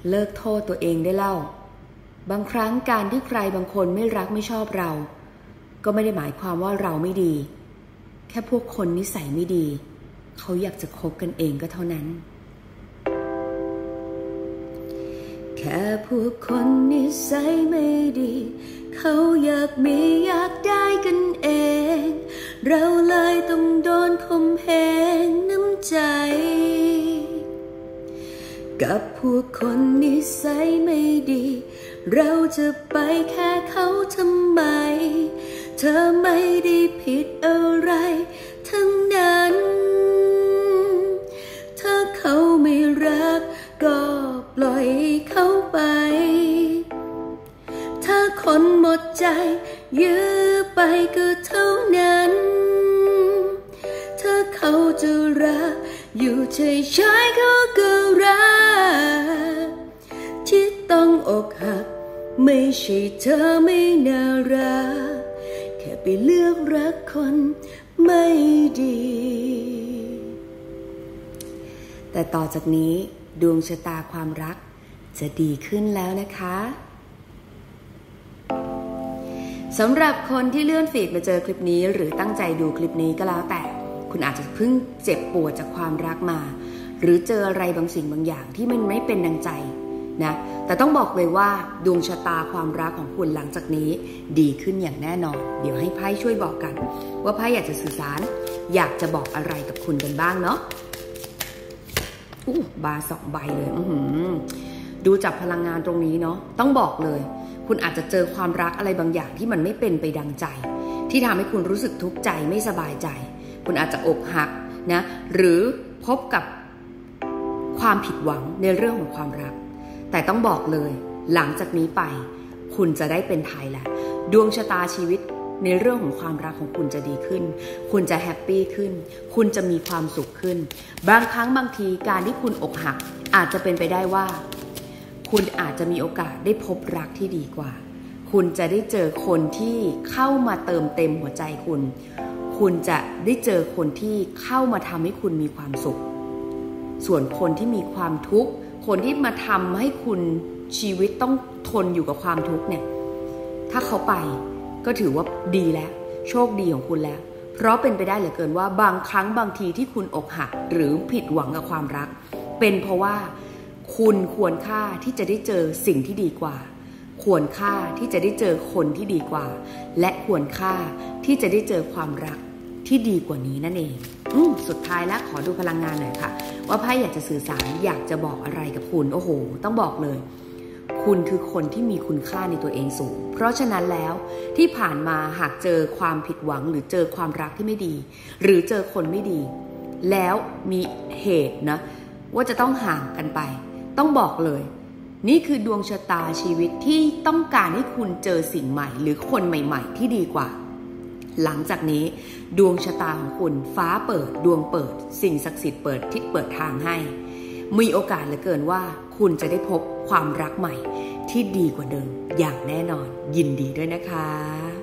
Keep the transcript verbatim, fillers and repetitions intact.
เลิกโทษตัวเองได้เล่าบางครั้งการที่ใครบางคนไม่รักไม่ชอบเราก็ไม่ได้หมายความว่าเราไม่ดีแค่พวกคนนิสัยไม่ดีเขาอยากจะคบกันเองก็เท่านั้นแค่พวกคนนิสัยไม่ดีเขาอยากมีอยากได้กันเองเราเลยต้องโดนข่มเหงน้ำใจกับพวกคนนิสัยไม่ดีเราจะไปแค่เขาทำไมเธอไม่ได้ผิดอะไรทั้งนั้นถ้าเขาไม่รักก็ปล่อยเขาไปถ้าคนหมดใจยื้อไปก็เท่านั้นถ้าเขาจะรักอยู่เฉยๆเขาก็รักที่ต้องอกหักไม่ใช่เธอไม่น่ารักแค่ไปเลือกรักคนไม่ดีแต่ต่อจากนี้ดวงชะตาความรักจะดีขึ้นแล้วนะคะสำหรับคนที่เลื่อนฟีดมาเจอคลิปนี้หรือตั้งใจดูคลิปนี้ก็แล้วแต่คุณอาจจะเพิ่งเจ็บปวดจากความรักมาหรือเจออะไรบางสิ่งบางอย่างที่มันไม่เป็นดังใจนะแต่ต้องบอกเลยว่าดวงชะตาความรักของคุณหลังจากนี้ดีขึ้นอย่างแน่นอนเดี๋ยวให้ไพ่ช่วยบอกกันว่าไพ่อยากจะสื่อสารอยากจะบอกอะไรกับคุณกันบ้างเนาะอู้บาร์สองใบเลยดูจากพลังงานตรงนี้เนาะต้องบอกเลยคุณอาจจะเจอความรักอะไรบางอย่างที่มันไม่เป็นไปดังใจที่ทำให้คุณรู้สึกทุกข์ใจไม่สบายใจคุณอาจจะอกหักนะหรือพบกับความผิดหวังในเรื่องของความรักแต่ต้องบอกเลยหลังจากนี้ไปคุณจะได้เป็นไทยแล้วดวงชะตาชีวิตในเรื่องของความรักของคุณจะดีขึ้นคุณจะแฮปปี้ขึ้นคุณจะมีความสุขขึ้นบางครั้งบางทีการที่คุณอกหักอาจจะเป็นไปได้ว่าคุณอาจจะมีโอกาสได้พบรักที่ดีกว่าคุณจะได้เจอคนที่เข้ามาเติมเต็มหัวใจคุณคุณจะได้เจอคนที่เข้ามาทำให้คุณมีความสุขส่วนคนที่มีความทุกข์คนที่มาทำให้คุณชีวิตต้องทนอยู่กับความทุกข์เนี่ยถ้าเขาไปก็ถือว่าดีแล้วโชคดีของคุณแล้วเพราะเป็นไปได้เหลือเกินว่าบางครั้งบางทีที่คุณอกหักหรือผิดหวังกับความรักเป็นเพราะว่าคุณควรค่าที่จะได้เจอสิ่งที่ดีกว่าควรค่าที่จะได้เจอคนที่ดีกว่าและควรค่าที่จะได้เจอความรักที่ดีกว่านี้นั่นเองอืมสุดท้ายแล้วขอดูพลังงานหน่อยค่ะว่าไพ่อยากจะสื่อสารอยากจะบอกอะไรกับคุณโอ้โหต้องบอกเลยคุณคือคนที่มีคุณค่าในตัวเองสูงเพราะฉะนั้นแล้วที่ผ่านมาหากเจอความผิดหวังหรือเจอความรักที่ไม่ดีหรือเจอคนไม่ดีแล้วมีเหตุนะว่าจะต้องห่างกันไปต้องบอกเลยนี่คือดวงชะตาชีวิตที่ต้องการให้คุณเจอสิ่งใหม่หรือคนใหม่ๆที่ดีกว่าหลังจากนี้ดวงชะตาของคุณฟ้าเปิดดวงเปิดสิ่งศักดิ์สิทธิ์เปิดทิศเปิดทางให้มีโอกาสเหลือเกินว่าคุณจะได้พบความรักใหม่ที่ดีกว่าเดิมอย่างแน่นอนยินดีด้วยนะคะ